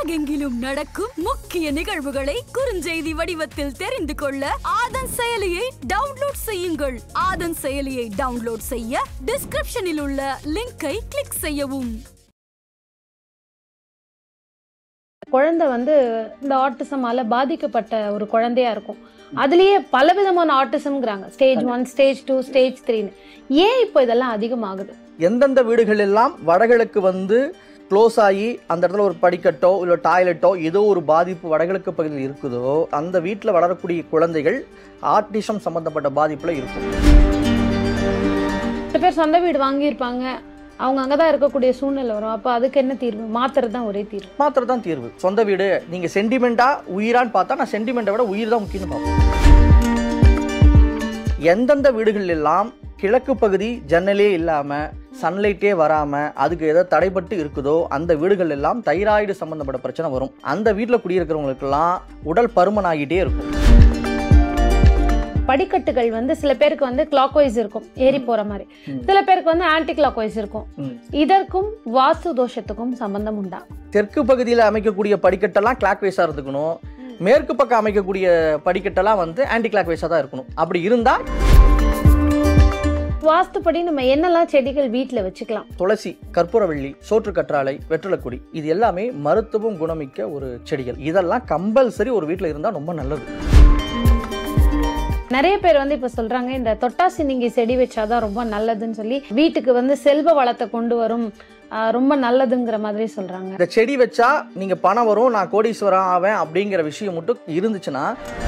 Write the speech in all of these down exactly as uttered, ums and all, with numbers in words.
உலகெங்கிலும் நடக்கும் முக்கிய நிகழ்வுகளை குறுஞ்செய்தி வடிவத்தில் தெரிந்து கொள்ள ஆதன் செயலியை டவுன்லோட் செய்யுங்கள். ஆதன் செயலியை டவுன்லோட் செய்ய டிஸ்கிரிப்ஷனில் உள்ள லிங்கை கிளிக் செய்யவும். குழந்தை வந்து இந்த ஆட்டிசமால பாதிக்கப்பட்ட ஒரு குழந்தையா இருக்கும். அதுலயே பலவிதமான ஆட்டிசம்ங்கிறாங்க. Stage one, stage two, stage த்ரீன்னு. ஏன் இப்போ இதெல்லாம் அதிகமாகுது? எந்தெந்த வீடுகள் எல்லாம் வடகிழக்கு வந்து க்ளோஸ் ஆகி அந்த இடத்துல ஒரு படிக்கட்டோ இல்லை டாய்லெட்டோ ஏதோ ஒரு பாதிப்பு வடகிழக்கு பகுதியில் இருக்குதோ அந்த வீட்டில் வளரக்கூடிய குழந்தைகள் ஆட்டிசம் சம்பந்தப்பட்ட பாதிப்புல இருக்கும். சில பேர் சொந்த வீடு வாங்கியிருப்பாங்க, அவங்க அங்கதான் இருக்கக்கூடிய சூழ்நிலை வரும். அப்ப அதுக்கு என்ன தீர்வு? மாத்திரம் தான் ஒரே தீர்வு. மாத்திரம் தான் தீர்வு. சொந்த வீடு நீங்க சென்டிமெண்டா உயிரான்னு பார்த்தா நான் சென்டிமெண்ட்டை விட உயிர் தான் முக்கியம்னு பார்ப்போம். எந்தெந்த வீடுகள் எல்லாம் கிழக்கு பகுதி ஜன்னலே இல்லாம சன்லைட்டே வராம அதுக்கு ஏதோ தடைப்பட்டு இருக்குதோ அந்த வீடுகள் எல்லாம் தைராய்டு சம்பந்தப்பட்ட பிரச்சனை வரும். அந்த வீட்டில் குடியிருக்கிறவங்களுக்கெல்லாம் உடல் பருமன் ஆகிட்டே இருக்கும். படிக்கட்டுகள் வந்து சில பேருக்கு வந்து கிளாக் வைஸ் இருக்கும், ஏறி போற மாதிரி. சில பேருக்கு வந்து ஆன்டி கிளாக் வைஸ் இருக்கும். இதற்கும் வாஸ்து தோஷத்துக்கும் சம்பந்தம் உண்டா? தெற்கு பகுதியில் அமைக்கக்கூடிய படிக்கட்டெல்லாம் கிளாக் வைஸா இருக்கணும். மேற்கு பக்கம் அமைக்கக்கூடிய படிக்கட்டெல்லாம் வந்து ஆன்டி கிளாக் வைஸா தான் இருக்கணும். அப்படி இருந்தா வாஸ்துப்படி நம்ம என்னெல்லாம் செடிகள் வீட்டுல வச்சுக்கலாம்? துளசி, கற்பூரவள்ளி, சோற்று கற்றாழை, வெற்றிலக்குடி இது எல்லாமே மருத்துவம் குணமிக்க ஒரு செடிகள். இதெல்லாம் கம்பல்சரி ஒரு வீட்டுல இருந்தா ரொம்ப நல்லது. நிறைய பேர் வந்து இப்ப சொல்றாங்க இந்த தொட்டாசி நீங்க செடி வச்சாதான் ரொம்ப நல்லதுன்னு சொல்லி வீட்டுக்கு வந்து செல்வ வளத்தை கொண்டு வரும், ரொம்ப நல்லதுங்கிற மாதிரி சொல்றாங்க. இந்த செடி வச்சா நீங்க பணம் வரும், நான் கோடீஸ்வரன் ஆவேன் அப்படிங்கிற விஷயம் மட்டும் இருந்துச்சுன்னா.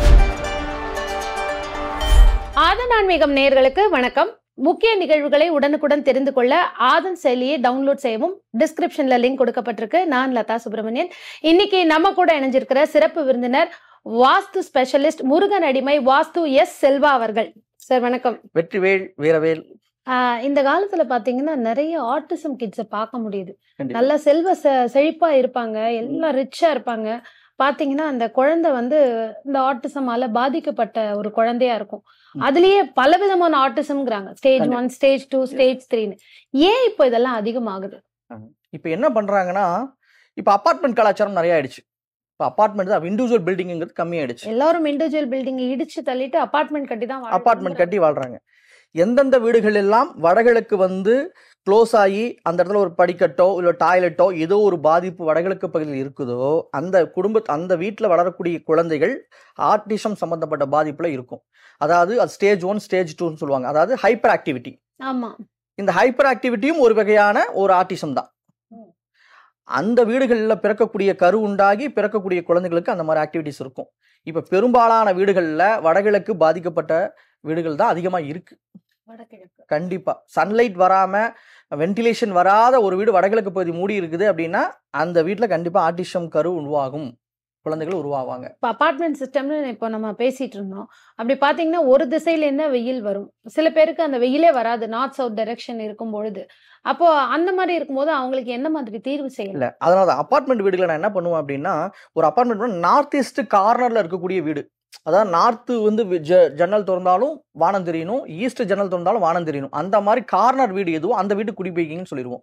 ஆதன் ஆன்மீகம் நேயர்களுக்கு வணக்கம். முக்கிய நிகழ்வுகளை உடனுக்குடன் தெரிந்து கொள்ள ஆதன் செயலியை டவுன்லோட் செய்யவும் டிஸ்கிரிப்ஷன்ல லிங்க் கொடுக்கப்பட்டிருக்கு. நான் லதா சுப்பிரமணியன். இன்னைக்கு நம்ம கூட இணைஞ்சிருக்கிற சிறப்பு விருந்தினர் வாஸ்து ஸ்பெஷலிஸ்ட் முருகன் அடிமை வாஸ்து எஸ் செல்வா அவர்கள். சார் வணக்கம். வெற்றிவேல் வீரவேல். ஆஹ் இந்த காலத்துல பாத்தீங்கன்னா நிறைய ஆட்டிசம் கிட்ஸை பார்க்க முடியுது. நல்ல செல்வ செழிப்பா இருப்பாங்க, எல்லாம் ரிச்சா இருப்பாங்க. பாத்தீங்கன்னா அந்த குழந்தை வந்து இந்த ஆட்டிசமால பாதிக்கப்பட்ட ஒரு குழந்தையா இருக்கும். அதுலயே பலவிதமான ஆட்டிசம்ங்கிறாங்க. Stage one, stage two, stage த்ரீன்னு. ஏன் இப்போ இதெல்லாம் அதிகமாகுது? இப்ப என்ன பண்றாங்கன்னா, இப்ப அபார்ட்மெண்ட் கலாச்சாரம் நிறைய ஆயிடுச்சு. இப்ப அபார்ட்மெண்ட் தான், இண்டிவிஜுவல் பில்டிங்ங்கிறது கம்மியாயிடுச்சு. எல்லாரும் இண்டிவிஜுவல் பில்டிங் இடிச்சு தள்ளிட்டு அபார்ட்மெண்ட் கட்டி தான் அபார்ட்மெண்ட் கட்டி வாழ்றாங்க. எந்தெந்த வீடுகள் எல்லாம் வடகிழக்கு வந்து க்ளோஸ் ஆகி அந்த இடத்துல ஒரு படிக்கட்டோ இல்லை டாய்லெட்டோ ஏதோ ஒரு பாதிப்பு வடகிழக்கு பகுதியில் இருக்குதோ அந்த குடும்ப அந்த வீட்டில் வளரக்கூடிய குழந்தைகள் ஆட்டிசம் சம்பந்தப்பட்ட பாதிப்புல இருக்கும். அதாவது அது ஸ்டேஜ் ஒன், ஸ்டேஜ் டூன்னு சொல்லுவாங்க. அதாவது ஹைப்பர் ஆக்டிவிட்டி. ஆமா, இந்த ஹைப்பர் ஆக்டிவிட்டியும் ஒரு வகையான ஒரு ஆட்டிசம் தான். அந்த வீடுகளில் பிறக்கக்கூடிய கரு உண்டாகி பிறக்கக்கூடிய குழந்தைகளுக்கு அந்த மாதிரி ஆக்டிவிட்டிஸ் இருக்கும். இப்ப பெரும்பாலான வீடுகளில் வடகிழக்கு பாதிக்கப்பட்ட வீடுகள் தான் அதிகமா இருக்கு. கண்டிப்பா சன்லைட் வராம வென்டிலேஷன் வராத ஒரு வீடு வடகிழக்கு பகுதி மூடி இருக்குது அப்படின்னா அந்த வீட்டுல கண்டிப்பா ஆட்டிசம் கரு உருவாகும், குழந்தைகள் உருவாவாங்க. இப்போ அபார்ட்மெண்ட் சிஸ்டம்னு இப்போ நம்ம பேசிட்டு இருந்தோம். அப்படி பாத்தீங்கன்னா ஒரு திசையில இருந்தா வெயில் வரும், சில பேருக்கு அந்த வெயிலே வராது, நார்த் சவுத் டைரக்ஷன் இருக்கும் பொழுது. அப்போ அந்த மாதிரி இருக்கும்போது அவங்களுக்கு என்ன மாதிரி தீர்வு செய்யல? அதனால அபார்ட்மெண்ட் வீடுகளை நான் என்ன பண்ணுவேன் அப்படின்னா, ஒரு அபார்ட்மெண்ட் நார்த் ஈஸ்ட் கார்னர்ல இருக்கக்கூடிய வீடு, அதாவது நார்த்து வந்து ஜன்னல் திறந்தாலும் வானம் தெரியணும், ஈஸ்ட் ஜன்னல் திறந்தாலும் வானம் தெரியணும், அந்த மாதிரி கார்னர் வீடு எதுவும் அந்த வீட்டு குடிபோய்க்கிங்கன்னு சொல்லிடுவோம்.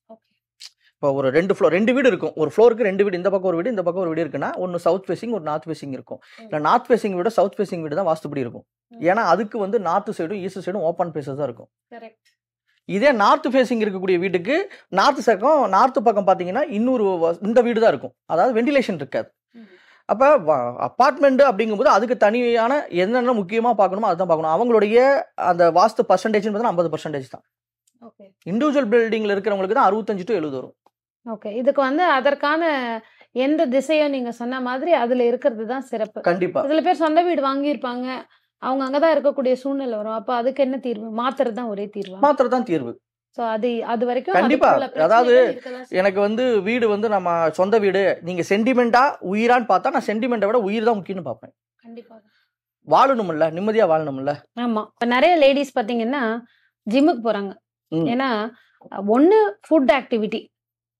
இப்போ ஒரு ரெண்டு ஃப்ளோர் ரெண்டு வீடு இருக்கும், ஒரு ஃப்ளோருக்கு ரெண்டு வீடு, இந்த பக்கம் ஒரு வீடு இந்த பக்கம் ஒரு வீடு இருக்குன்னா ஒன்று சவுத் ஃபேசிங் ஒரு நார்த் ஃபேசிங் இருக்கும். இல்லை நார்த் ஃபேசிங் வீடு சவுத் ஃபேசிங் வீடு தான் வாஸ்துபடி இருக்கும். ஏன்னா அதுக்கு வந்து நார்த் சைடும் ஈஸ்ட் சைடும் ஓப்பன் ஃபேஸஸ் தான் இருக்கும். இதே நார்த் ஃபேசிங் இருக்கக்கூடிய வீட்டுக்கு நார்த் பக்கம் நார்த் பக்கம் பார்த்தீங்கன்னா இன்னொரு இந்த வீடு தான் இருக்கும், அதாவது வென்டிலேஷன் இருக்காது. அப்போ அப்பார்ட்மெண்ட் அப்படிங்கும்போது அதுக்கு தனியான என்னென்ன முக்கியமாக பார்க்கணுமோ அதுதான் பார்க்கணும். அவங்களுடைய அந்த வாஸ்து பர்சன்டேஜ் பார்த்தீங்கன்னா ஐம்பது பர்சன்டேஜ் தான். இண்டிவிஜுவல் பில்டிங்ல இருக்கிறவங்களுக்கு தான் அறுபத்தஞ்சு டு எழுபது வரும். ஓகே, இதுக்கு வந்து அதற்கான எந்த திசையோ நீங்க சொன்ன மாதிரி அதுல இருக்கிறது தான் சிறப்பு. கண்டிப்பா சில பேர் சொந்த வீடு வாங்கியிருப்பாங்க, அவங்க அங்கதான் இருக்கக்கூடிய சூழ்நிலை வரும். அப்ப அதுக்கு என்ன தீர்வு? மாத்திரம் தான் ஒரே தீர்வு. மாத்திரம் தான் தீர்வு. அது அது வரைக்கும் கண்டிப்பா. அதாவது எனக்கு வந்து வீடு வந்து நம்ம சொந்த வீடு நீங்க சென்டிமெண்டா உயிரான்னு பார்த்தா நான் சென்டிமெண்ட்டை விட உயிர் தான் முக்கியம்னு பார்ப்பேன். கண்டிப்பா வாழணும்ல, நிம்மதியா வாழணும்ல. ஆமா, இப்ப நிறைய லேடிஸ் பாத்தீங்கன்னா ஜிம்முக்கு போறாங்க. ஏன்னா ஒண்ணு ஃபுட் ஆக்டிவிட்டி,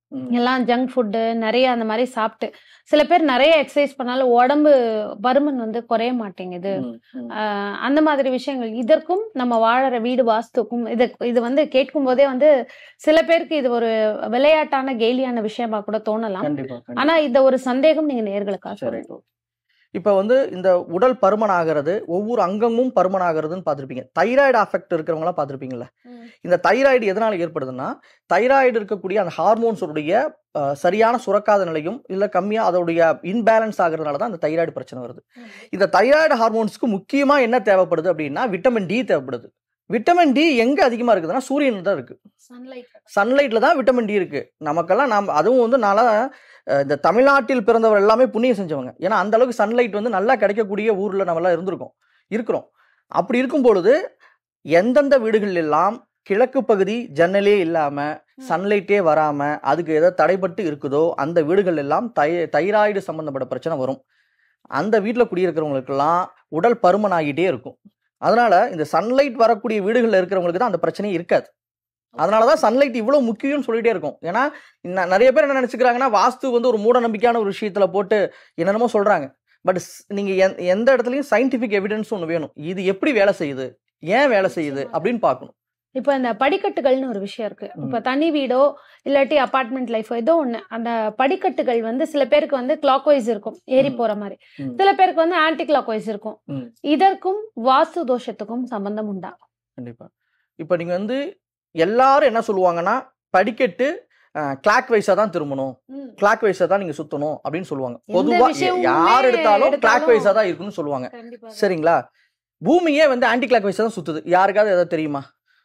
எல்லாம் ஜங்க் ஃபுட்டு நிறைய அந்த மாதிரி சாப்பிட்டு சில பேர் நிறைய எக்ஸசைஸ் பண்ணாலும் உடம்பு பருமன் வந்து குறைய மாட்டேங்குது. ஆஹ் அந்த மாதிரி விஷயங்கள் இதற்கும் நம்ம வாழற வீடு வாஸ்துக்கும் இது இது வந்து கேட்கும் போதே வந்து சில பேருக்கு இது ஒரு விளையாட்டான கேலியான விஷயமா கூட தோணலாம். ஆனா இந்த ஒரு சந்தேகம் நீங்க நேயர்களுக்காக சொல்றீங்க. இப்போ வந்து இந்த உடல் பருமன் ஆகிறது ஒவ்வொரு அங்கமும் பருமன் ஆகிறதுன்னு பார்த்துருப்பீங்க. தைராய்டு அஃபெக்ட் இருக்கிறவங்களாம் பார்த்துருப்பீங்கல்ல. இந்த தைராய்டு எதனால ஏற்படுதுன்னா தைராய்டு இருக்கக்கூடிய அந்த ஹார்மோன்ஸுடைய சரியான சுரக்காத நிலையும் இல்லை கம்மியாக அதோடைய இன்பேலன்ஸ் ஆகிறதுனால தான் அந்த தைராய்டு பிரச்சனை வருது. இந்த தைராய்டு ஹார்மோன்ஸ்க்கு முக்கியமாக என்ன தேவைப்படுது அப்படின்னா விட்டமின் டி தேவைப்படுது. விட்டமின் டி எங்க அதிகமா இருக்குதுன்னா சூரியன் தான் இருக்கு. சன்லைட்ல தான் விட்டமின் டி இருக்கு. நமக்கெல்லாம் நாம் அதுவும் வந்து நல்லா இந்த தமிழ்நாட்டில் பிறந்தவர் எல்லாமே புண்ணியம் செஞ்சவங்க. ஏன்னா அந்த அளவுக்கு சன்லைட் வந்து நல்லா கிடைக்கக்கூடிய ஊர்ல நம்ம எல்லாம் இருந்திருக்கோம் இருக்கிறோம். அப்படி இருக்கும் பொழுது எந்தெந்த வீடுகள் எல்லாம் கிழக்கு பகுதி ஜன்னலே இல்லாம சன்லைட்டே வராம அதுக்கு ஏதோ தடைப்பட்டு இருக்குதோ அந்த வீடுகள் எல்லாம் தை தைராய்டு சம்பந்தப்பட்ட பிரச்சனை வரும். அந்த வீட்டில் குடியிருக்கிறவங்களுக்கெல்லாம் உடல் பருமன் ஆகிட்டே இருக்கும். அதனால இந்த சன்லைட் வரக்கூடிய வீடுகளில் இருக்கிறவங்களுக்கு தான் அந்த பிரச்சனையே இருக்காது. அதனாலதான் சன்லைட் இவ்வளவு முக்கியம்னு சொல்லிட்டே இருக்கும். ஏன்னா நிறைய பேர் என்ன நினைச்சுக்கிறாங்கன்னா வாஸ்து வந்து ஒரு மூட நம்பிக்கையான ஒரு விஷயத்துல போட்டு என்னென்னமோ சொல்றாங்க. பட் நீங்க எந்த இடத்துலயும் சயின்டிபிக் எவிடன்ஸ் ஒன்று வேணும். இது எப்படி வேலை செய்யுது, ஏன் வேலை செய்யுது அப்படின்னு பார்க்கணும். இப்ப இந்த படிக்கட்டுகள்னு ஒரு விஷயம் இருக்கு. இப்ப தனி வீடோ இல்லாட்டி அபார்ட்மெண்ட் லைஃபோ ஏதோ ஒண்ணு அந்த படிக்கட்டுகள் வந்து சில பேருக்கு வந்து கிளாக் வைஸ் இருக்கும் ஏறி போற மாதிரி, சில பேருக்கு வந்து ஆன்டி கிளாக் வைஸ் இருக்கும். இதற்கும் வாஸ்து தோஷத்துக்கும் சம்பந்தம் உண்டா? கண்டிப்பா. இப்ப நீங்க வந்து எல்லாரும் என்ன சொல்லுவாங்கன்னா படிக்கட்டு கிளாக் வைஸா தான் திரும்பணும், கிளாக் வைஸா தான் நீங்க சுத்தணும் அப்படின்னு சொல்லுவாங்க. பொதுவா யார் எடுத்தாலும் கிளாக் வைஸா தான் இருக்குன்னு சொல்லுவாங்க. சரிங்களா? பூமியே வந்து ஆன்டி கிளாக் வைஸா தான் சுத்துது. யாருக்காவது ஏதாவது தெரியுமா?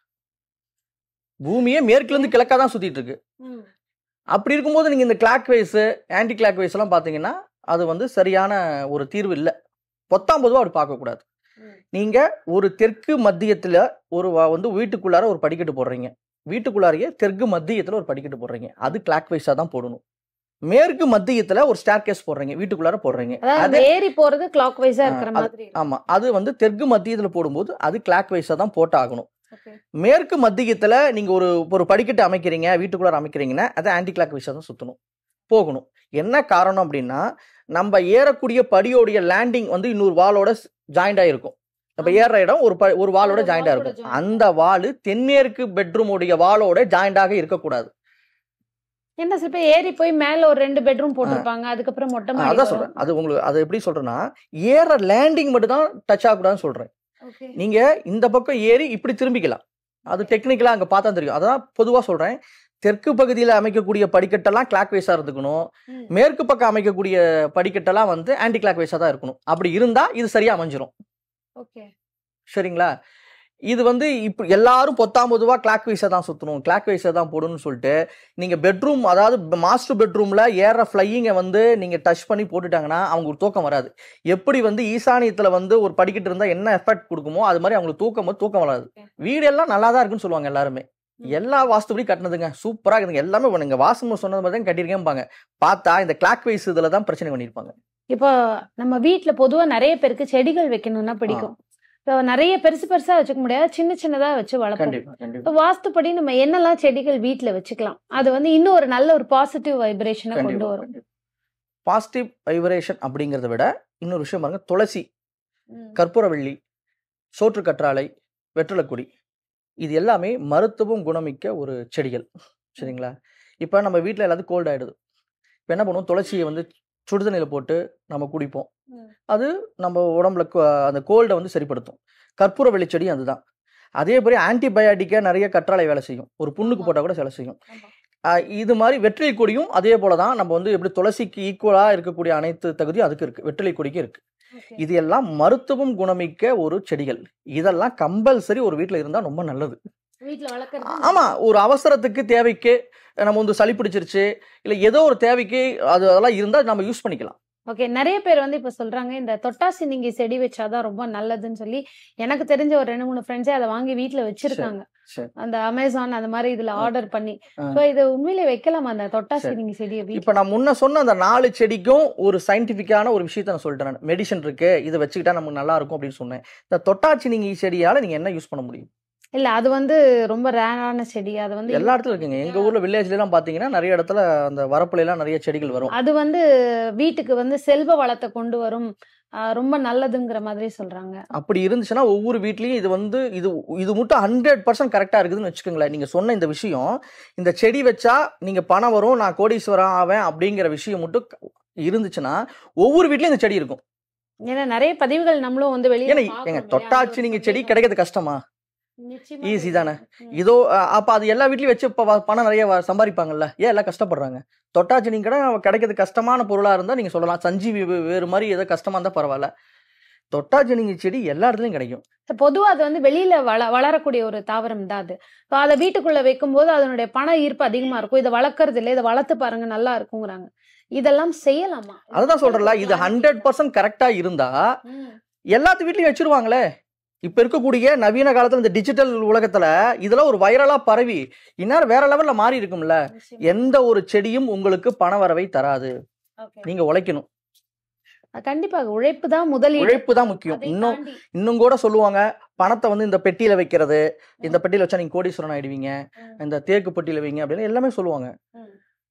பூமியே மேற்குல இருந்து கிழக்கா தான் சுத்திட்டு இருக்கு. அப்படி இருக்கும்போது நீங்க இந்த clockwise anticlockwise எல்லாம் பாத்தீங்கன்னா அது வந்து சரியான ஒரு தீர்வு இல்லை. பொத்தாம் பொதுவா அப்படி பார்க்க கூடாது. நீங்க ஒரு தெற்கு மத்தியத்துல ஒரு வந்து வீட்டுக்குள்ளார ஒரு படிக்கட்டு போடுறீங்க, வீட்டுக்குள்ளாரையே தெற்கு மத்தியத்துல ஒரு படிக்கட்டு போடுறீங்க, அது கிளாக் வைஸா தான் போடணும். மேற்கு மத்தியத்துல ஒரு ஸ்டேர் கேஸ் போடுறீங்க, வீட்டுக்குள்ளார போடுறீங்க, அது ஏறி போறது கிளாக் வைஸா இருக்கிற மாதிரி. ஆமா, அது வந்து தெற்கு மத்தியத்துல போடும்போது அது கிளாக் வைஸா தான் போட்டாகணும். மேற்கு மத்தியத்துல நீங்க ஒரு ஒரு படிக்கட்டு அமைக்கிறீங்க, வீட்டுக்குள்ளார அமைக்கிறீங்கன்னா அது ஆன்டி கிளாக் வைஸா தான் சுத்தணும் போகணும். என்ன காரணம் அப்படின்னா நம்ம ஏறக்கூடிய படியோடைய லேண்டிங் வந்து இன்னொரு வாலோட ஜாயிண்ட் ஆயிருக்கும். நம்ம ஏற இடம் ஒரு ஒரு வாலோட ஜாயிண்டா இருக்கும். அந்த வாலு தென்மேற்கு பெட்ரூமோடைய வாலோட ஜாயிண்டாக இருக்கக்கூடாது. என்ன சில பேர் ஏறி போய் மேல ஒரு ரெண்டு பெட்ரூம் போட்டிருப்பாங்க, அதுக்கப்புறம் மொட்டை மாடி. அதான் சொல்றேன். அது உங்களுக்கு அது எப்படி சொல்றேன்னா ஏற லேண்டிங் மட்டும் தான் டச் ஆகக்கூடாதுன்னு சொல்றேன். நீங்க இந்த பக்கம் ஏறி இப்படி திரும்பிக்கலாம், அது டெக்னிக்கலா அங்க பார்த்தா தெரியும். அதான் பொதுவா சொல்றேன். தெற்கு பகுதியில அமைக்கக்கூடிய படிக்கட்டெல்லாம் கிளாக் வைஸா இருந்துக்கணும், மேற்கு பக்கம் அமைக்கக்கூடிய படிக்கட்டெல்லாம் வந்து ஆன்டி கிளாக் வைஸா தான் இருக்கணும். அப்படி இருந்தா இது சரியா அமைஞ்சிரும். சரிங்களா? இது வந்து இப்ப எல்லாரும் பொத்தாம் பொதுவா கிளாக் வைஸா தான் சுத்தணும், கிளாக் வைஸா தான் போடணும்னு சொல்லிட்டு நீங்க பெட்ரூம் அதாவது மாஸ்டர் பெட்ரூம்ல ஏற ஃபிளையிங்கை வந்து நீங்க டச் பண்ணி போட்டுட்டாங்கன்னா அவங்களுக்கு தூக்கம் வராது. எப்படி வந்து ஈசானியத்துல வந்து ஒரு படிக்கட்டு இருந்தா என்ன எஃபெக்ட் கொடுக்குமோ அது மாதிரி அவங்களுக்கு தூக்கம் போது தூக்கம் வராது. வீடு எல்லாம் நல்லா தான் இருக்குன்னு சொல்லுவாங்க எல்லாருமே. எல்லா வாஸ்துபடி கட்டினதுங்க சூப்பரா இருக்குதுங்க, எல்லாமே பண்ணுங்க, வாசம் சொன்னது மாதிரி தான் கட்டியிருக்கேன்பாங்க. பார்த்தா இந்த கிளாக் வைஸ் இதுல தான் பிரச்சனை பண்ணிருப்பாங்க. இப்போ நம்ம வீட்டுல பொதுவா நிறைய பேருக்கு செடிகள் வைக்கணும்னா பிடிக்கும். நிறைய பெருசு பெருசா வச்சுக்க முடியாது, சின்ன சின்னதா வச்சு வளர்ப்போம். வாஸ்துப்படி நம்ம என்னெல்லாம் செடிகள் வீட்டுல வச்சுக்கலாம், அது வந்து இன்னும் ஒரு நல்ல ஒரு பாசிட்டிவ் வைப்ரேஷனை கொண்டு வரும். பாசிட்டிவ் வைப்ரேஷன் அப்படிங்கறத விட இன்னொரு விஷயம் பாருங்க, துளசி, கற்பூரவள்ளி, சோற்று கற்றாழை, வெற்றிலைக்கொடி, இது எல்லாமே மருத்துவம் குணமிக்க ஒரு செடிகள். சரிங்களா? இப்ப நம்ம வீட்டுல எல்லாத்துக்கும் கோல்ட் ஆயிடுது. இப்ப என்ன பண்ணுவோம், துளசியை வந்து சுடுதண்ணில போட்டு நம்ம குடிப்போம். அது நம்ம உடம்புல அந்த கோல்டை வந்து சரிப்படுத்தும். கற்பூர வெளிச்செடி அதுதான். அதே மாதிரி ஆன்டிபயாட்டிக்கா நிறைய கற்றாழை வேலை செய்யும், ஒரு புண்ணுக்கு போட்டா கூட வேலை செய்யும். இது மாதிரி வெற்றிலை கொடியும் அதே போலதான். நம்ம வந்து எப்படி துளசிக்கு ஈக்குவலா இருக்கக்கூடிய அனைத்து தகுதியும் அதுக்கு இருக்கு, வெற்றிலை கொடிக்கு இருக்கு. இது எல்லாம் மருத்துவம் குணமிக்க ஒரு செடிகள். இதெல்லாம் கம்பல்சரி ஒரு வீட்டுல இருந்தா ரொம்ப நல்லது. ஆமா, ஒரு அவசரத்துக்கு தேவைக்கு நம்ம வந்து சளி பிடிச்சிருச்சு இல்ல ஏதோ ஒரு தேவைக்கு அது அதெல்லாம் இருந்தா நம்ம யூஸ் பண்ணிக்கலாம். ஓகே, நிறைய பேர் வந்து இப்ப சொல்றாங்க இந்த தொட்டாசி நீங்க செடி வச்சாதான் ரொம்ப நல்லதுன்னு சொல்லி. எனக்கு தெரிஞ்ச ஒரு ரெண்டு மூணு ஃப்ரெண்ட்ஸே அதை வாங்கி வீட்டுல வச்சிருக்காங்க, அந்த அமேசான் அந்த மாதிரி இதுல ஆர்டர் பண்ணி. இது உண்மையிலே வைக்கலாமா அந்த தொட்டாசி நீங்க செடியை? இப்ப நான் முன்ன சொன்ன அந்த நாலு செடிக்கும் ஒரு சயின்டிபிக்கான ஒரு விஷயத்த நான் சொல்லிட்டேன். மெடிசன் இருக்கு, இதை வச்சுக்கிட்டா நமக்கு நல்லா இருக்கும் அப்படின்னு சொன்னேன். இந்த தொட்டாச்சி நீங்க செடியால நீங்க என்ன யூஸ் பண்ண முடியும்? இல்ல அது வந்து ரொம்ப ரேரான செடி. அது வந்து எல்லா இடத்துல இருக்குங்க. எங்க ஊர்ல வில்லேஜ்ல எல்லாம் பாத்தீங்கன்னா நிறைய இடத்துல அந்த வரப்புல எல்லாம் நிறைய செடிகள் வரும். அது வந்து வீட்டுக்கு வந்து செல்வ வளத்தை கொண்டு வரும், ஆஹ் ரொம்ப நல்லதுங்கிற மாதிரி சொல்றாங்க. அப்படி இருந்துச்சுன்னா ஒவ்வொரு வீட்லயும் இது வந்து இது இது மட்டும் ஹண்ட்ரட் பர்சன்ட் கரெக்டா இருக்குதுன்னு வச்சுக்கோங்களேன். நீங்க சொன்ன இந்த விஷயம், இந்த செடி வச்சா நீங்க பணம் வரும், நான் கோடீஸ்வரன் ஆவேன் அப்படிங்கிற விஷயம் மட்டும் இருந்துச்சுன்னா ஒவ்வொரு வீட்லயும் இந்த செடி இருக்கும். ஏன்னா நிறைய பதிவுகள் நம்மளும் வந்து வெளியே ஏன்னா எங்க தொட்டாச்சு நீங்க செடி கிடைக்கிறது கஷ்டமா? ஈஸி தானே. இதோ அஹ், அப்ப அது எல்லா வீட்லயும் வச்சு இப்ப வ- பணம் நிறைய வ- சம்பாதிப்பாங்கல்ல. ஏன் எல்லாம் கஷ்டப்படுறாங்க? தொட்டாச்சு நீங்க கடை கிடைக்கிறது கஷ்டமான பொருளா இருந்தா நீங்க சொல்லலாம். சஞ்சீவி வே- வேறு மாதிரி ஏதோ கஷ்டமா இருந்தா பரவாயில்ல. தொட்டாச்சு நீங்க செடி எல்லா இடத்துலயும் கிடைக்கும். பொதுவா அது வந்து வெளியில வள வளரக்கூடிய ஒரு தாவரம் தான் அது. So அதை வீட்டுக்குள்ள வைக்கும் போது அதனுடைய பண ஈர்ப்பு அதிகமா இருக்கும். இதை வளர்க்கறது இல்லை, இதை வளர்த்து பாருங்க நல்லா இருக்குங்கிறாங்க. இதெல்லாம் செய்யலாமா? அதுதான் சொல்றல, இது ஹண்ட்ரட் பர்சன்ட் கரெக்டா இருந்தா ம். எல்லாத்து வீட்லயும் வச்சிருவாங்களே. இப்ப இருக்கக்கூடிய நவீன காலத்துல இந்த டிஜிட்டல் உலகத்துல இதெல்லாம் ஒரு வைரலா பரவி இந்நேரம் வேற லெவல்ல மாறி இருக்கும்ல. நிச்சயமா. எந்த ஒரு செடியும் உங்களுக்கு பண வரவை தராது. Okay. நீங்க உழைக்கணும். கண்டிப்பாக உழைப்பு தான் முதலீடு. உழைப்பு தான் முக்கியம். அதை இன்னும் தாண்டி இன்னும் கூட சொல்லுவாங்க, பணத்தை வந்து இந்த பெட்டியில வைக்கிறது, இந்த பெட்டியில வச்சா நீங்க கோடீஸ்வரன் ஆயிடுவீங்க, ம். இந்த தேக்கு பெட்டியில வைங்க அப்படின்னு எல்லாமே சொல்லுவாங்க. ம்.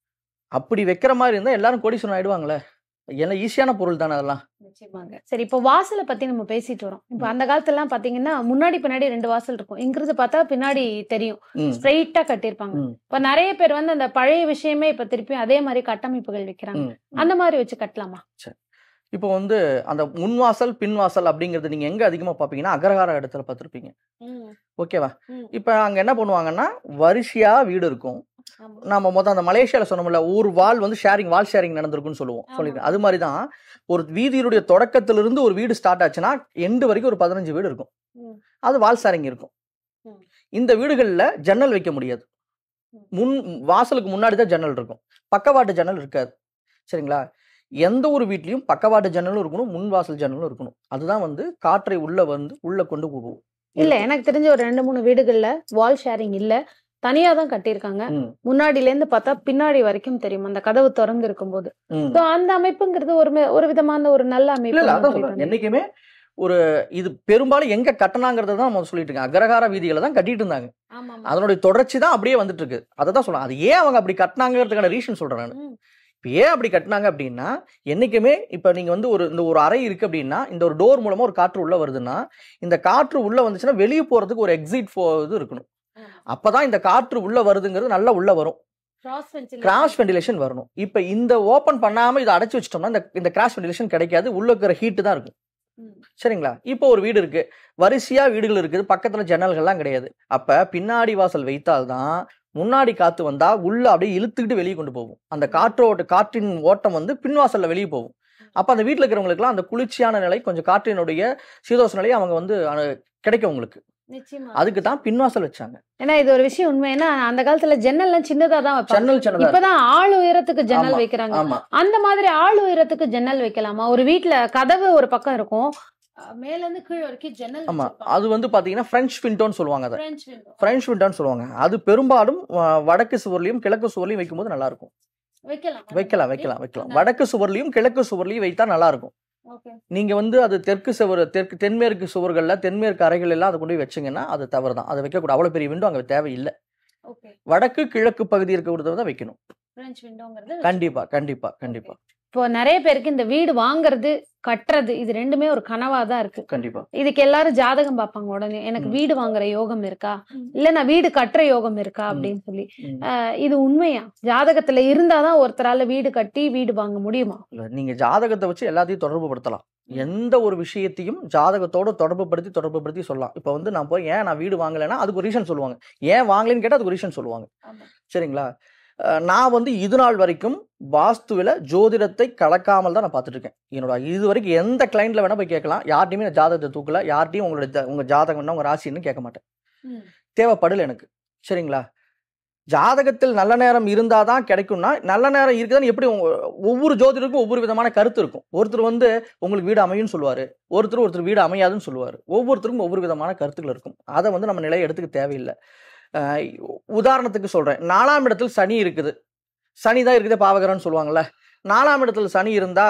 அப்படி வைக்கிற மாதிரி இருந்தா எல்லாரும் கோடீஸ்வரன் ஆயிடுவாங்களே. எல்லாம் ஈஸியான பொருள் தானே அதெல்லாம். நிச்சயமாங்க. சரி, இப்போ வாசலை பத்தி நம்ம பேசிட்டு வரோம். இப்போ அந்த காலத்துல எல்லாம் பாத்தீங்கன்னா முன்னாடி பின்னாடி ரெண்டு வாசல் இருக்கும். இங்கிருந்து பார்த்தா பின்னாடி தெரியும், ம். ஸ்ட்ரெயிட்டா கட்டியிருப்பாங்க. ம். இப்ப நிறைய பேர் வந்து அந்த பழைய விஷயமே இப்ப திருப்பி அதே மாதிரி கட்டமைப்புகள் வைக்கிறாங்க. ம். அந்த மாதிரி வச்சு கட்டலாமா? இப்போ வந்து அந்த முன்வாசல் பின்வாசல் அப்படிங்கறது நீங்க எங்க அதிகமா பாப்பீங்கன்னா அக்ரஹார இடத்துல பார்த்திருப்பீங்க. ஓகேவா? ம். இப்ப அங்க என்ன பண்ணுவாங்கன்னா வரிசையா வீடு இருக்கும். ஆமா. நம்ம மொத்தம் அந்த மலேசியால சொன்னோம்ல, ஒரு வால் வந்து ஷேரிங் வால் ஷேரிங் நடந்திருக்குன்னு சொல்லுவோம். ஆமா. சொல்லிருக்கேன். அது மாதிரி தான் ஒரு வீதியினுடைய தொடக்கத்திலிருந்து ஒரு வீடு ஸ்டார்ட் ஆச்சுன்னா எண்டு வரைக்கும் ஒரு பதினஞ்சு வீடு இருக்கும். ம். அது வால் ஷேரிங் இருக்கும். ம். இந்த வீடுகள்ல ஜன்னல் வைக்க முடியாது. ம். முன் வாசலுக்கு முன்னாடி தான் ஜன்னல் இருக்கும். பக்கவாட்டு ஜன்னல் இருக்காது. சரிங்களா? எந்த ஒரு வீட்லயும் பக்கவாட்டு ஜன்னலும் இருக்கணும், முன் வாசல் ஜன்னலும் இருக்கணும். அதுதான் வந்து காற்றை உள்ள வந்து உள்ள கொண்டு போகும். இல்ல, எனக்கு தெரிஞ்ச ஒரு ரெண்டு மூணு வீடுகள்ல வால் ஷேரிங் இல்ல, தனியா தான் கட்டியிருக்காங்க. ம். முன்னாடில இருந்து பார்த்தா பின்னாடி வரைக்கும் தெரியும் அந்த கதவு திறந்து இருக்கும் போது. ம். So அந்த அமைப்புங்கிறது ஒரு மே- ஒரு விதமான ஒரு நல்ல இல்ல இல்ல அமைப்பு. அதான் சொல்றேன். என்னைக்குமே ஒரு இது பெரும்பாலும் எங்க கட்டணாங்கிறத தான் நம்ம சொல்லிட்டு இருக்கேன். அக்ரஹார வீதிகளை தான் கட்டிட்டு இருந்தாங்க. ஆமா, ஆமா. அதனுடைய தொடர்ச்சி தான் அப்படியே வந்துட்டு இருக்கு. அதை தான் சொல்றேன். அது ஏன் அவங்க அப்படி கட்டினாங்கிறதுக்கான ரீசன் சொல்றேன் நான். ம். இப்போ ஏன் அப்படி கட்டினாங்க அப்படின்னா, என்னைக்குமே இப்ப நீங்க வந்து ஒரு இந்த ஒரு அறை இருக்கு அப்படின்னா, இந்த ஒரு டோர் மூலமா ஒரு காற்று உள்ள வருதுன்னா, இந்த காற்று உள்ள வந்துச்சுன்னா வெளியே போறதுக்கு ஒரு எக்ஸிட் இது இருக்கணும். ஆமா. அப்பதான் இந்த காற்று உள்ள வருதுங்கிறது நல்லா உள்ள வரும். Cross ventilation. கிராஸ் வென்டிலேஷன் வரணும். இப்ப இந்த ஓபன் பண்ணாம இதை அடைச்சு வச்சிட்டோம்னா இந்த இந்த கிராஸ் வென்டிலேஷன் கிடைக்காது. உள்ள இருக்கிற ஹீட் தான் இருக்கும். ம். சரிங்களா? இப்போ ஒரு வீடு இருக்கு, வரிசையா வீடுகள் இருக்குது, பக்கத்துல ஜன்னல்கள்லாம் கிடையாது. அப்ப பின்னாடி வாசல் வைத்தால்தான் முன்னாடி காத்து வந்தா உள்ள அப்படியே இழுத்துக்கிட்டு வெளியே கொண்டு போகும். அந்த காற்றோட்ட காற்றின் ஓட்டம் வந்து பின்வாசல்ல வெளியே போகும். அப்ப அந்த வீட்டுல இருக்கிறவங்களுக்குலாம் அந்த குளிர்ச்சியான நிலை, கொஞ்சம் காற்றினுடைய சீதோஷ நிலை அவங்க வந்து அஹ், கிடைக்கும் உங்களுக்கு. நிச்சயமா. அதுக்கு தான் பின்வாசல் வச்சாங்க. ஏன்னா இது ஒரு விஷயம் உண்மை. ஏன்னா அந்த காலத்துல ஜன்னல்லாம் சின்னதா தான் வைப்பாங்க. ஜன்னல் சின்னதா இருக்கும். இப்பதான் ஆள் உயரத்துக்கு ஜன்னல் ஆமா, வைக்கிறாங்க. ஆமா. அந்த மாதிரி ஆள் உயரத்துக்கு ஜன்னல் வைக்கலாமா? ஒரு வீட்ல கதவு ஒரு பக்கம் இருக்கும், அஹ் மேல இருந்து கீழ் வரைக்கும் ஜன்னல் ஆமா, வச்சிருப்பாங்க. அது வந்து பாத்தீங்கன்னா பிரெஞ்ச் விண்டோன்னு சொல்லுவாங்க. அதை French window. பிரெஞ்ச் விண்டோன்னு சொல்லுவாங்க. அது பெரும்பாலும் அஹ், வடக்கு சுவர்லயும் கிழக்கு சுவர்லயும் வைக்கும்போது நல்லா இருக்கும். வைக்கலாம். வைக்கலாம் வைக்கலாம் வைக்கலாம் வடக்கு சுவர்லயும் கிழக்கு சுவர்லயும் வைத்தா நல்லா இருக்கும். Okay. நீங்க வந்து அது தெற்கு சுவர் தெற்கு தென்மேற்கு சுவர்கள்ல தென்மேற்கு அறைகள் எல்லாம் அதை கொண்டு போய் வச்சீங்கன்னா அது தவறு தான். அதை வைக்கக்கூடாது. அவ்வளவு பெரிய விண்டோ அங்க தேவையில்லை. Okay. வடக்கு கிழக்கு பகுதி இருக்கிறத தான் வைக்கணும். French windowங்கிறது கண்டிப்பா கண்டிப்பா கண்டிப்பா இப்போ நிறைய பேருக்கு இந்த வீடு வாங்குறது கட்டுறது இது ரெண்டுமே ஒரு கனவா தான் இருக்கு. கண்டிப்பா. இதுக்கு எல்லாரும் ஜாதகம் பார்ப்பாங்க. உடனே எனக்கு ம். வீடு வாங்குற யோகம் இருக்கா, ம். இல்ல நான் வீடு கட்டுற யோகம் இருக்கா ம். அப்படின்னு சொல்லி. ம். அஹ் இது உண்மையா? ஜாதகத்துல இருந்தாதான் ஒருத்தரால வீடு கட்டி வீடு வாங்க முடியுமா? இல்ல, நீங்க ஜாதகத்தை வச்சு எல்லாத்தையும் தொடர்பு படுத்தலாம். எந்த ஒரு விஷயத்தையும் ஜாதகத்தோட தொடர்பு படுத்தி தொடர்பு படுத்தி சொல்லலாம். இப்ப வந்து நான் போய் ஏன் நான் வீடு வாங்கலைன்னா அதுக்கு ஒரு ரீசன் சொல்லுவாங்க. ஏன் வாங்கலைன்னு கேட்டா அதுக்கு ஒரு ரீசன் சொல்லுவாங்க. சரிங்களா? அஹ் நான் வந்து இது நாள் வரைக்கும் வாஸ்துவில ஜோதிடத்தை கலக்காமல் தான் நான் பார்த்துட்டு இருக்கேன். என்னோட இது வரைக்கும் எந்த கிளைண்ட்ல வேணா போய் கேட்கலாம். யார்ட்டையுமே நான் ஜாதகத்தை தூக்கல, யார்ட்டையும் உங்களோட ஜா- உங்க ஜாதகம் என்ன உங்க ராசின்னு கேட்க மாட்டேன். ம். தேவைப்படல எனக்கு. சரிங்களா? ஜாதகத்தில் நல்ல நேரம் இருந்தாதான் கிடைக்கும்னா, நல்ல நேரம் இருக்குதான்னு எப்படி உங்க- ஒவ்வொரு ஜோதிடருக்கும் ஒவ்வொரு விதமான கருத்து இருக்கும். ஒருத்தர் வந்து உங்களுக்கு வீடு அமையும்னு சொல்லுவாரு, ஒருத்தர் ஒருத்தர் வீடு அமையாதுன்னு சொல்லுவாரு. ஒவ்வொருத்தருக்கும் ஒவ்வொரு விதமான கருத்துக்கள் இருக்கும். அதை வந்து நம்ம நிலையை எடுத்துக்க தேவையில்லை. அஹ் உதாரணத்துக்கு சொல்றேன், நாலாம் இடத்தில் சனி இருக்குது. சனி தான் இருக்குது பாவகரம்னு சொல்லுவாங்கல்ல. நாலாம் இடத்துல சனி இருந்தா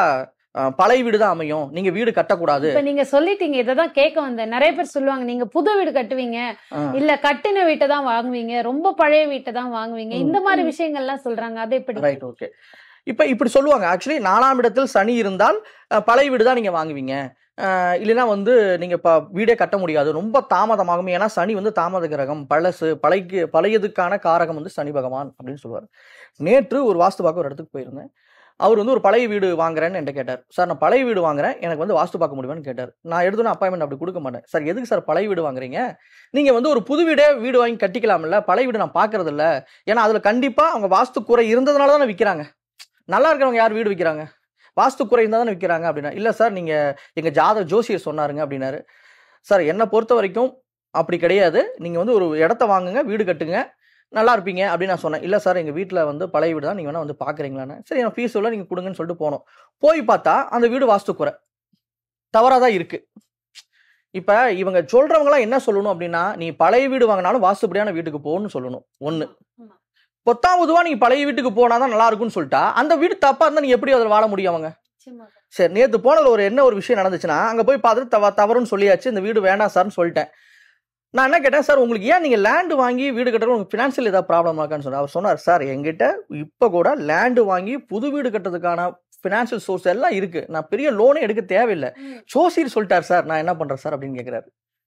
பழைய வீடு தான் அமையும், நீங்க வீடு கட்டக்கூடாது. இப்ப நீங்க சொல்லிட்டீங்க, இததான் கேட்க வந்தேன். நிறைய பேர் சொல்லுவாங்க நீங்க புது வீடு கட்டுவீங்க, இல்ல கட்டின வீட்டை தான் வாங்குவீங்க, ரொம்ப பழைய வீட்டை தான் வாங்குவீங்க, இந்த மாதிரி விஷயங்கள்லாம் சொல்றாங்க. அது எப்படி? Right, okay. இப்ப இப்படி சொல்லுவாங்க. ஆக்சுவலி நாலாம் இடத்தில் சனி இருந்தால் பழைய வீடு தான் நீங்க வாங்குவீங்க, இல்லைன்னா வந்து நீங்க இப்ப வீடே கட்ட முடியாது, ரொம்ப தாமதமாகும். ஏன்னா சனி வந்து தாமத கிரகம், பழசு பழைய பழையதுக்கான காரகம் வந்து சனி பகவான் அப்படின்னு சொல்லுவார். நேற்று ஒரு வாஸ்து பார்க்க ஒரு இடத்துக்கு போயிருந்தேன். அவர் வந்து ஒரு பழைய வீடு வாங்குறேன்னு என்கிட்ட கேட்டார். சார் நான் பழைய வீடு வாங்குறேன், எனக்கு வந்து வாஸ்து பார்க்க முடியுமான்னு கேட்டார். நான் எடுத்தோன்னே அப்பாயின்மெண்ட் அப்படி கொடுக்க மாட்டேன். சார் எதுக்கு சார் பழைய வீடு வாங்குறீங்க, நீங்க வந்து ஒரு புது வீடே வீடு வாங்கி கட்டிக்கலாம்ல, பழைய வீடு நான் பார்க்கறது இல்லை. ஏன்னா அதுல கண்டிப்பா அவங்க வாஸ்து குறை இருந்ததுனால தானே விற்கிறாங்க. நல்லா இருக்கிறவங்க யார் வீடு விற்கிறாங்க, வாஸ்து குறை இருந்தால் தானே விற்கிறாங்க அப்படின்னா. இல்லை சார் நீங்க எங்க ஜாதக ஜோசியர் சொன்னாருங்க அப்படின்னாரு. சார் என்னை பொறுத்த வரைக்கும் அப்படி கிடையாது, நீங்க வந்து ஒரு இடத்த வாங்குங்க, வீடு கட்டுங்க, நல்லா இருப்பீங்க அப்படின்னு நான் சொன்னேன். இல்லை சார் எங்கள் வீட்டில் வந்து பழைய வீடு தான், நீங்கள் வேணால் வந்து பார்க்குறீங்களான்னு. சரி நான் ஃபீஸ் எல்லாம் நீங்கள் கொடுங்கன்னு சொல்லிட்டு போனோம். போய் பார்த்தா அந்த வீடு வாஸ்து குறை தவறாக தான் இருக்குது. இப்போ இவங்க சொல்கிறவங்களாம் என்ன சொல்லணும் அப்படின்னா, நீ பழைய வீடு வாங்கினாலும் வாஸ்துப்படியான வீட்டுக்கு போகணும்னு சொல்லணும். ஒன்று. பொத்தாம் பொதுவாக நீங்கள் பழைய வீட்டுக்கு போனால் தான் நல்லா இருக்கும்னு சொல்லிட்டா அந்த வீடு தப்பாக இருந்தால் நீங்கள் எப்படி அதில் வாழ முடியும் அவங்க? சரி நேற்று போனதில் ஒரு என்ன ஒரு விஷயம் நடந்துச்சுன்னா, அங்கே போய் பார்த்துட்டு தவ தவறுன்னு சொல்லியாச்சு, இந்த வீடு வேண்டாம் சார்னு சொல்லிட்டேன். நான் என்ன கேட்டேன், சார் உங்களுக்கு ஏன் நீங்கள் லேண்டு வாங்கி வீடு கட்டுறது உங்களுக்கு ஃபினான்ஷியல் ஏதாவது ப்ராப்ளம் இருக்கான்னு சொன்னார். அவர் சொன்னார், சார் எங்கிட்ட இப்போ கூட லேண்டு வாங்கி புது வீடு கட்டுறதுக்கான ஃபினான்ஷியல் சோர்ஸ் எல்லாம் இருக்குது, நான் பெரிய லோனே எடுக்க தேவையில்லை, ஜோசியர் சொல்லிட்டார் சார், நான் என்ன பண்ணுறேன் சார் அப்படின்னு கேட்குறாரு.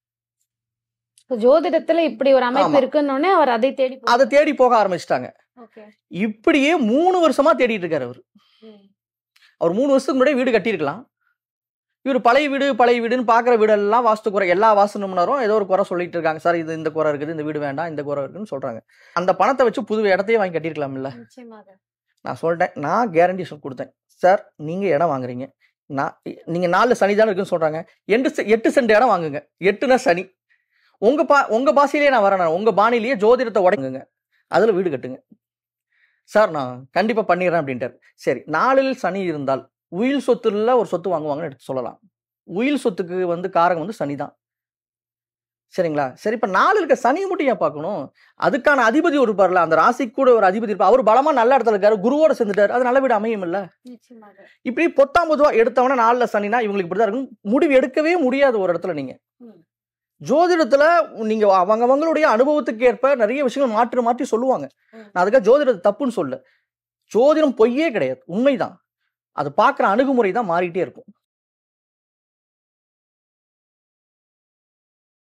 ஜோதிடத்துல இப்படி ஒரு அமைப்பு இருக்குன்னு அவர் அதை தேடி அதை தேடி போக ஆரம்பிச்சிட்டாங்க. இப்படியே மூணு வருஷமா தேடிட்டு இருக்காரு அவர். அவர் மூணு வருஷத்துக்கு முன்னாடி வீடு கட்டியிருக்கலாம். இவர் பழைய வீடு பழைய வீடுன்னு பார்க்குற வீடெல்லாம் வாஸ்து குறை, எல்லா வாஸ்து நிபுணரும் ஏதோ ஒரு குறை சொல்லிட்டு இருக்காங்க. சார் இது இந்த குறை இருக்குது, இந்த வீடு வேண்டாம், இந்த குறை இருக்குன்னு சொல்றாங்க. அந்த பணத்தை வச்சு புது இடத்தையே வாங்கி கட்டியிருக்கலாம்ல. நான் சொல்லிட்டேன், நான் கேரண்டி கொடுத்தேன், சார் நீங்க இடம் வாங்குறீங்க, நான் நீங்க நாலு சனி தானே இருக்குன்னு சொல்றாங்க, எட்டு எட்டு சென்ட் இடம் வாங்குங்க, எட்டுனா சனி, உங்க பா உங்க பாசையிலேயே நான் வரேன், உங்க பாணிலேயே ஜோதிடத்தை உடைங்குங்க, அதுல வீடு கட்டுங்க. சார் நான் கண்டிப்பா பண்ணிடுறேன் அப்படின்ட்டார். சரி நாலில் சனி இருந்தால் உயில் சொத்துல ஒரு சொத்து வாங்குவாங்கன்னு எடுத்து சொல்லலாம். உயில் சொத்துக்கு வந்து காரகம் வந்து சனி தான், சரிங்களா? சரி இப்ப நாலு இருக்க சனியை மட்டும் ஏன் பார்க்கணும்? அதுக்கான அதிபதி ஒரு இருப்பார்ல, அந்த ராசிக்கு கூட ஒரு அதிபதி இருப்பார், அவர் பலமா நல்ல இடத்துல இருக்காரு, குருவோட சேர்ந்துட்டாரு, அது நல்ல வீடு அமையும் இல்ல. இப்படி பொத்தாம் பொதுவா எடுத்தவன நாலுல சனினா இவங்களுக்கு இப்படிதான் இருக்கும், முடிவு எடுக்கவே முடியாது ஒரு இடத்துல. நீங்க ஜோதிடத்துல நீங்க அவங்க அவங்களுடைய அனுபவத்துக்கு ஏற்ப நிறைய விஷயங்கள் மாற்றி மாற்றி சொல்லுவாங்க. நான் அதுக்காக ஜோதிடத்தை தப்புன்னு சொல்ல, ஜோதிடம் பொய்யே கிடையாது, உண்மைதான். அது பார்க்குற அணுகுமுறை தான் மாறிட்டே இருக்கும்.